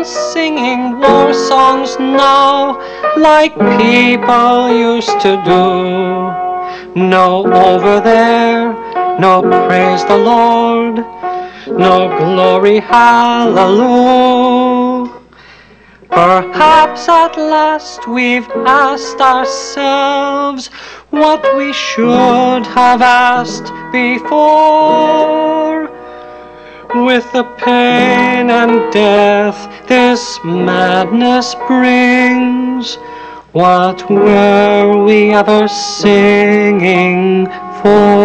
singing war songs now like people used to do. No over there, no praise the Lord, no glory hallelujah. Perhaps at last we've asked ourselves what we should have asked before. With the pain and death this madness brings, what were we ever singing for?